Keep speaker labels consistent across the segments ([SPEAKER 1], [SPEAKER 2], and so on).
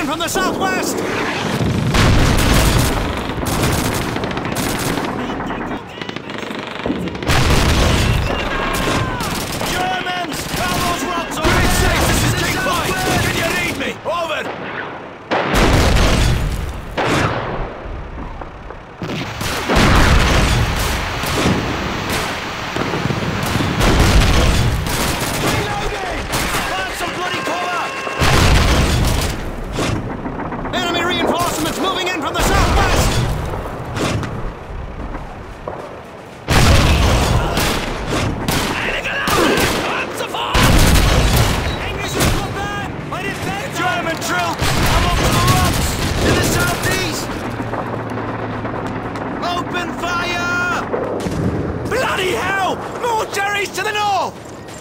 [SPEAKER 1] from the southwest! Germans! Carlos rocks over! Great sakes, this is King Fight! Can you read me? Over! To the north!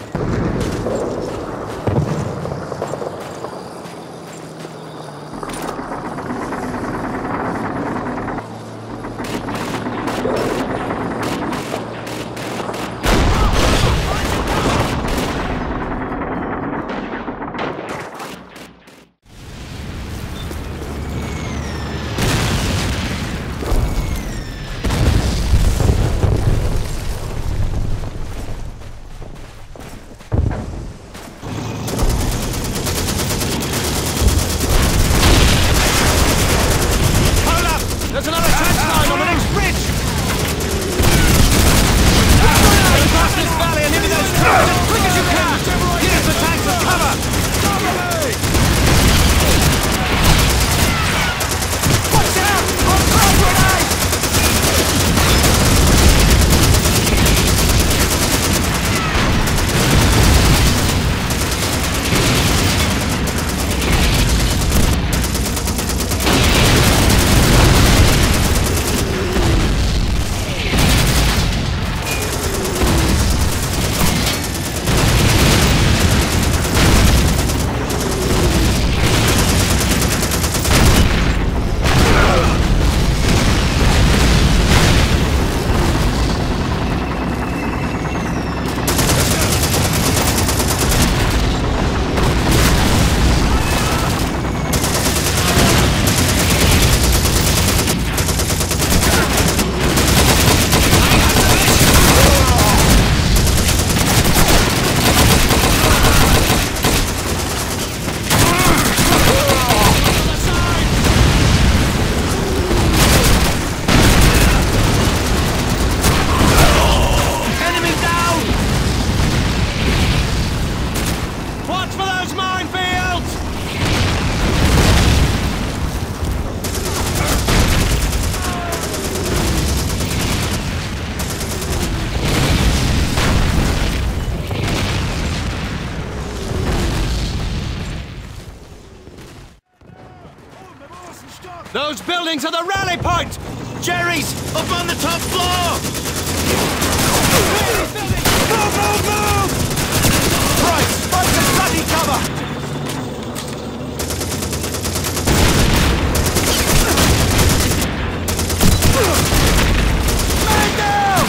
[SPEAKER 1] There's another tank line on the next bridge! Across this valley and into those towers as quick as you can! Use the tanks as cover! Watch out! On fire grenade! Those buildings are the rally point! Jerry's up on the top floor! Move, move, move! Right, fight the bloody cover! Man down!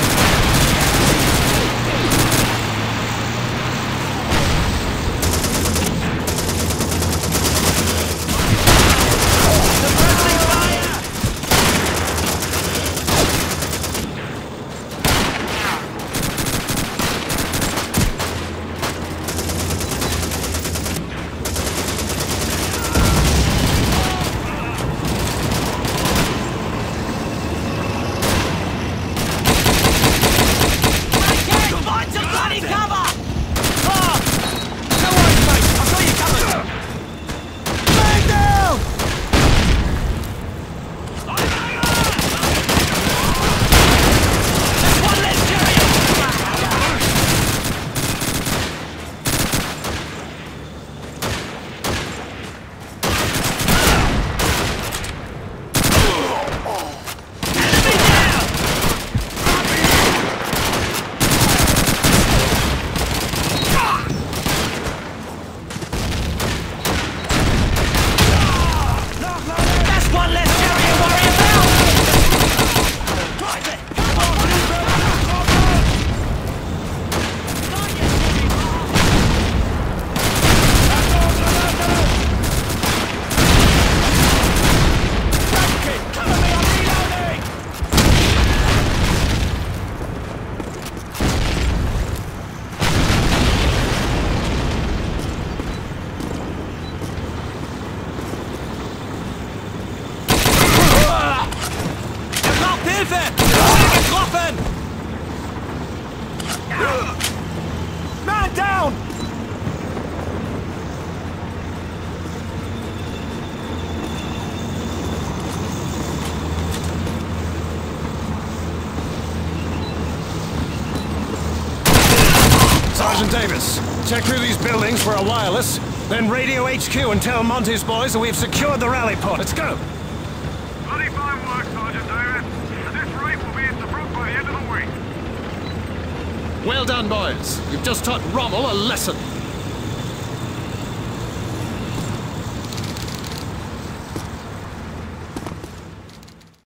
[SPEAKER 1] Yes. Check through these buildings for a wireless, then radio HQ and tell Monty's boys that we've secured the rally point. Let's go.
[SPEAKER 2] Bloody fine work, Sergeant Davis. At this rate, we'll be in Tobruk by the end of the week.
[SPEAKER 1] Well done, boys. You've just taught Rommel a lesson.